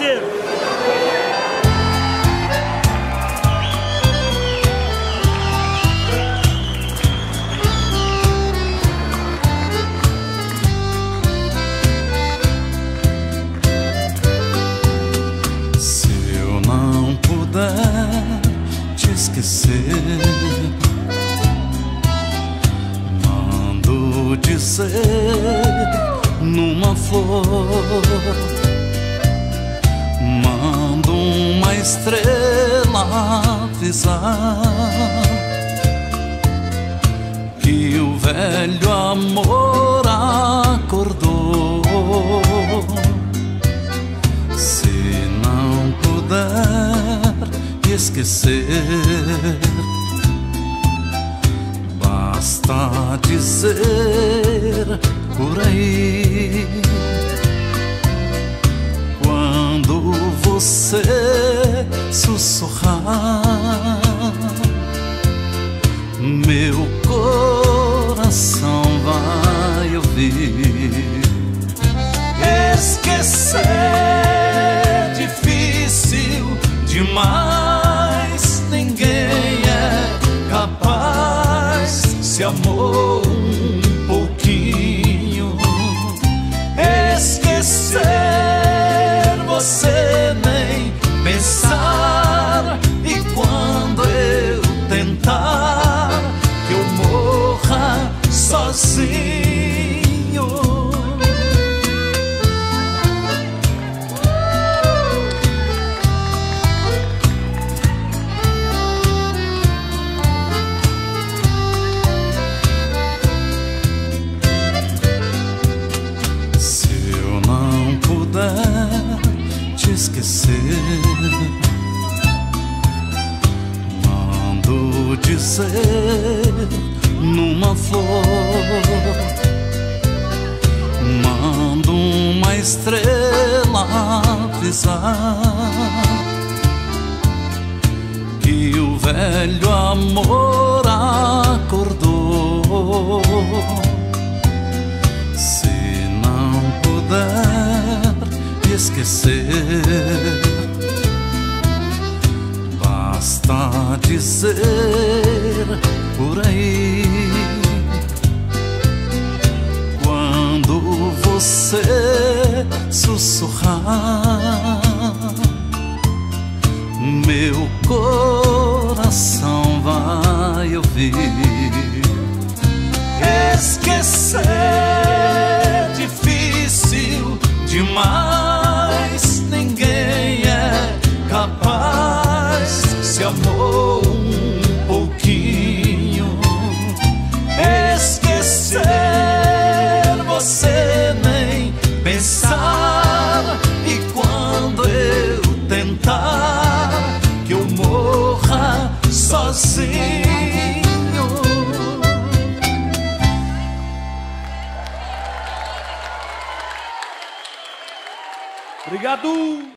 parceiro. Se eu não puder te esquecer, mando dizer numa flor, mando uma estrela avisar que o velho amor acordou. Se não puder esquecer, basta dizer por aí, quando você sussurrar, meu coração vai ouvir. Esquecer é difícil demais, ninguém é capaz. Se amou um pouquinho, esquecer você nem pensar. E quando eu tentar que eu morra sozinho, te esquecer, mando dizer numa flor, mando uma estrela avisar que o velho amor acordou. Se não puder esquecer, basta dizer por aí, quando você sussurrar, meu coração vai ouvir. Esquecer é difícil demais, ninguém é capaz. Se amou um pouquinho, esquecer você nem pensar. E quando eu tentar que eu morra sozinho, obrigado.